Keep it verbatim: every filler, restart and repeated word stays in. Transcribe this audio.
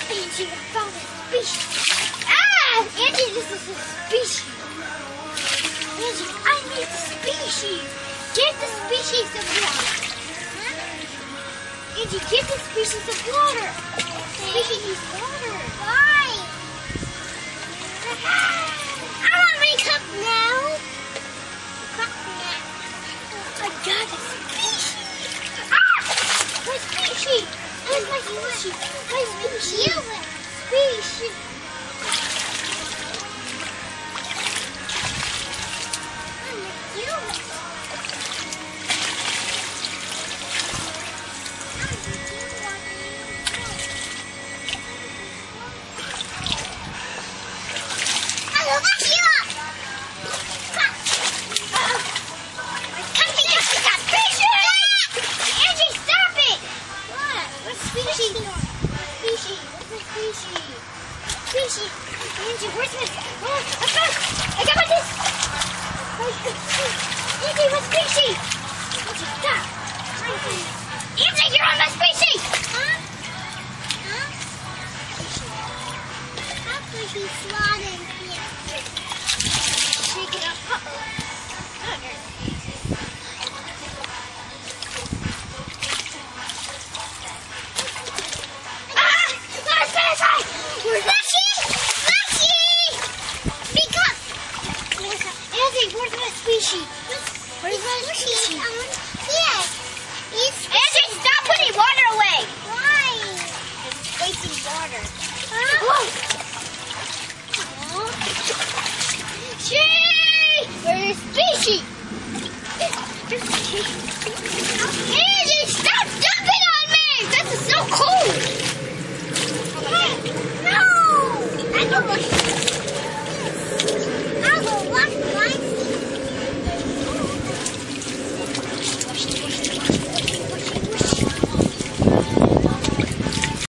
Angie, I found a species. Ah! Angie, this is a species. Angie, I need the species. Get the species of water. Huh? Angie, get the species of water. Species needs water. Why? I want my cup now. Cup now. I got a species. Ah! My species. Where's my species? My species. Species. Species. Angie, where's this? Oh, I found I got my this. Angie, what species? Angie, stop. Angie, you're on my species. Huh? Huh? How could he slaughtered here? Shake it up. Uh-oh. Where's my species? Where's my species? Um, yes. It's Angie, stop putting water away. Why? It's wasting water. Huh? Whoa. Gee! Where's species? Angie, stop dumping on me! This is so cold. Hey, no! I don't want